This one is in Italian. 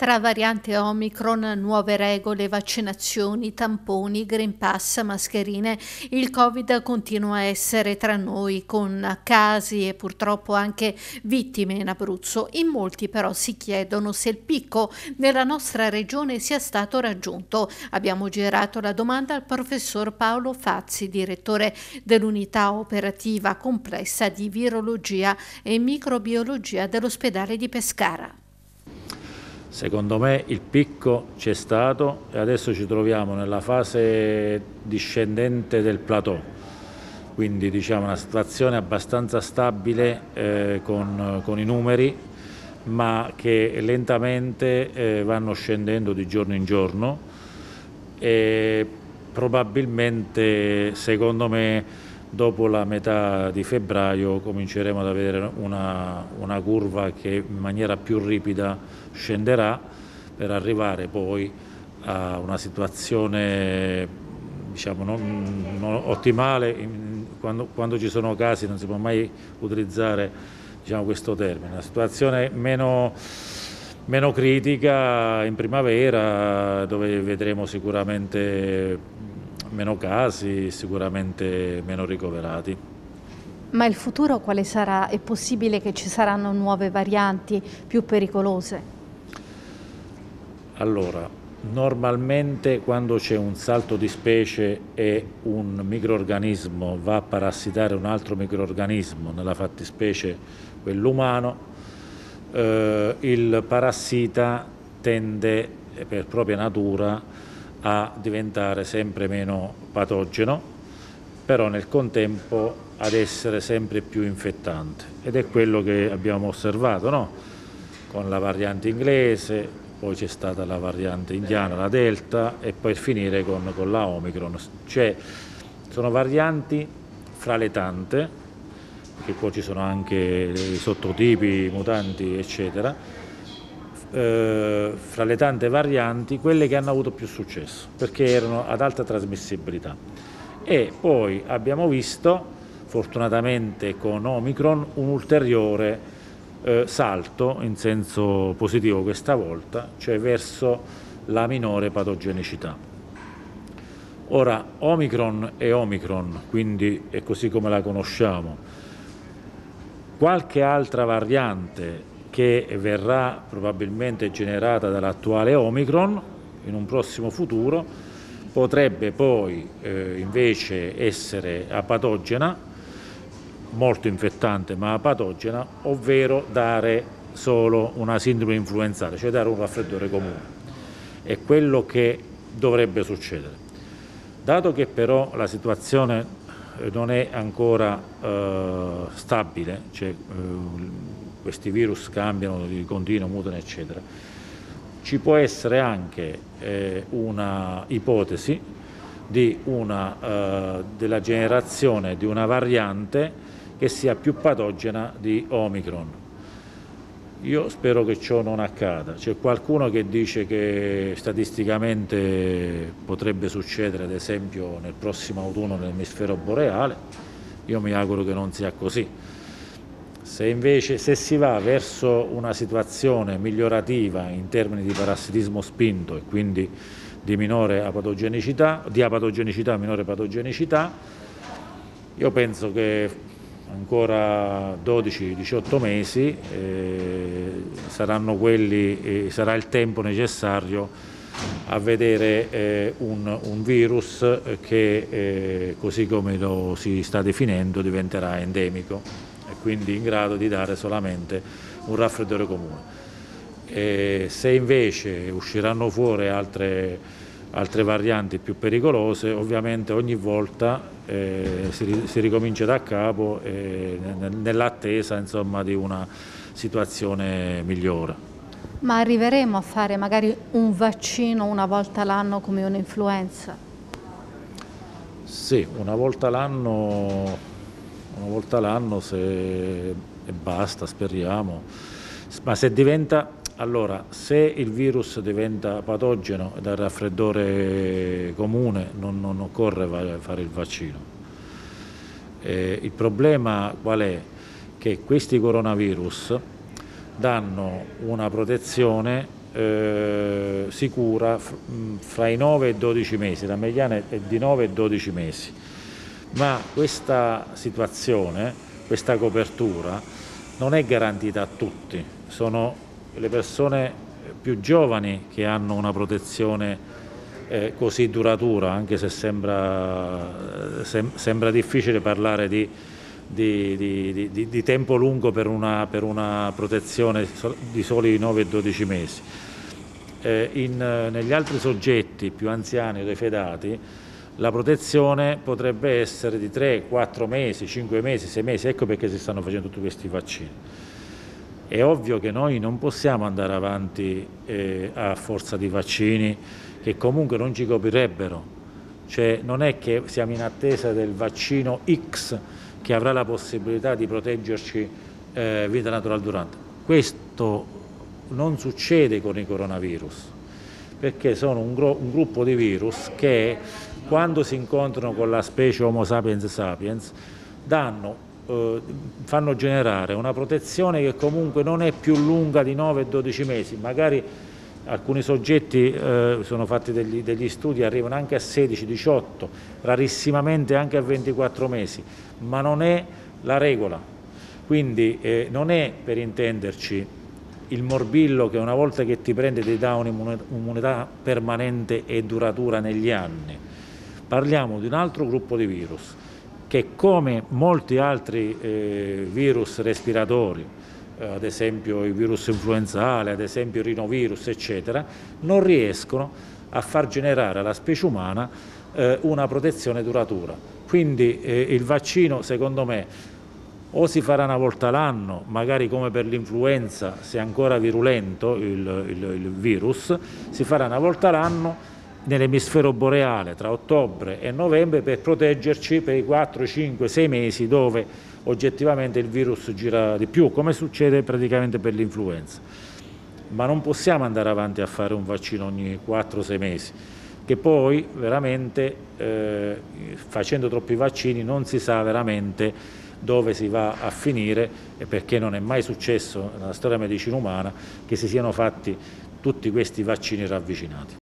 Tra variante Omicron, nuove regole, vaccinazioni, tamponi, Green Pass, mascherine, il Covid continua a essere tra noi, con casi e purtroppo anche vittime in Abruzzo. In molti però si chiedono se il picco nella nostra regione sia stato raggiunto. Abbiamo girato la domanda al professor Paolo Fazzi, direttore dell'unità operativa complessa di virologia e microbiologia dell'ospedale di Pescara. Secondo me il picco c'è stato e adesso ci troviamo nella fase discendente del plateau, quindi diciamo una situazione abbastanza stabile con i numeri, ma che lentamente vanno scendendo di giorno in giorno e probabilmente, secondo me, dopo la metà di febbraio cominceremo ad avere una curva che in maniera più ripida scenderà per arrivare poi a una situazione, diciamo, non ottimale. Quando ci sono casi non si può mai utilizzare, diciamo, questo termine. Una situazione meno critica in primavera, dove vedremo sicuramente meno casi, sicuramente meno ricoverati. Ma il futuro quale sarà? È possibile che ci saranno nuove varianti più pericolose? Allora, normalmente quando c'è un salto di specie e un microrganismo va a parassitare un altro microrganismo, nella fattispecie quell'umano, il parassita tende per propria natura a diventare sempre meno patogeno, però nel contempo ad essere sempre più infettante, ed è quello che abbiamo osservato, no? Con la variante inglese, poi c'è stata la variante indiana, la Delta, e poi finire con la Omicron. Cioè sono varianti fra le tante, perché poi ci sono anche i sottotipi, mutanti eccetera, fra le tante varianti, quelle che hanno avuto più successo perché erano ad alta trasmissibilità. E poi abbiamo visto, fortunatamente con Omicron, un ulteriore salto in senso positivo questa volta, cioè verso la minore patogenicità. Ora, Omicron è Omicron, quindi è così come la conosciamo. Qualche altra variante che verrà probabilmente generata dall'attuale Omicron in un prossimo futuro potrebbe poi invece essere apatogena, molto infettante ma apatogena, ovvero dare solo una sindrome influenzale, cioè dare un raffreddore comune. È quello che dovrebbe succedere. Dato che però la situazione non è ancora stabile, cioè questi virus cambiano di continuo, mutano eccetera, ci può essere anche una ipotesi di della generazione di una variante che sia più patogena di Omicron. Io spero che ciò non accada. C'è qualcuno che dice che statisticamente potrebbe succedere, ad esempio, nel prossimo autunno nell'emisfero boreale. Io mi auguro che non sia così. Se invece si va verso una situazione migliorativa in termini di parassitismo spinto e quindi di minore apatogenicità, di apatogenicità, minore patogenicità, io penso che ancora 12-18 mesi sarà il tempo necessario a vedere un virus che, così come lo si sta definendo, diventerà endemico e quindi in grado di dare solamente un raffreddore comune. Se invece usciranno fuori altre varianti più pericolose, ovviamente ogni volta si ricomincia da capo nell'attesa, insomma, di una situazione migliore. Ma arriveremo a fare magari un vaccino una volta l'anno come un'influenza? Sì, una volta l'anno e basta, speriamo. Ma se diventa... Allora, se il virus diventa patogeno dal raffreddore comune, non occorre fare il vaccino. Il problema qual è? Che questi coronavirus danno una protezione sicura fra i 9 e i 12 mesi, la mediana è di 9 e 12 mesi, ma questa situazione, questa copertura non è garantita a tutti, sono le persone più giovani che hanno una protezione così duratura, anche se sembra difficile parlare di tempo lungo per una protezione di soli 9 e 12 mesi. Negli altri soggetti più anziani o defedati la protezione potrebbe essere di 3, 4 mesi, 5 mesi, 6 mesi, ecco perché si stanno facendo tutti questi vaccini. È ovvio che noi non possiamo andare avanti a forza di vaccini che comunque non ci coprirebbero, cioè non è che siamo in attesa del vaccino X che avrà la possibilità di proteggerci vita naturale durante. Questo non succede con i coronavirus, perché sono un gruppo di virus che quando si incontrano con la specie Homo sapiens sapiens fanno generare una protezione che comunque non è più lunga di 9 e 12 mesi, magari alcuni soggetti sono fatti degli studi, arrivano anche a 16, 18, rarissimamente anche a 24 mesi, ma non è la regola. Quindi non è, per intenderci, il morbillo che una volta che ti prende ti dà un'immunità permanente e duratura negli anni. Parliamo di un altro gruppo di virus che, come molti altri virus respiratori, ad esempio il virus influenzale, ad esempio il rinovirus, eccetera, non riescono a far generare alla specie umana una protezione duratura. Quindi il vaccino, secondo me, o si farà una volta l'anno, magari come per l'influenza, se è ancora virulento il virus, si farà una volta l'anno nell'emisfero boreale tra ottobre e novembre per proteggerci per i 4, 5, 6 mesi dove oggettivamente il virus gira di più, come succede praticamente per l'influenza. Ma non possiamo andare avanti a fare un vaccino ogni 4-6 mesi, che poi veramente facendo troppi vaccini non si sa veramente dove si va a finire, e perché non è mai successo nella storia della medicina umana che si siano fatti tutti questi vaccini ravvicinati.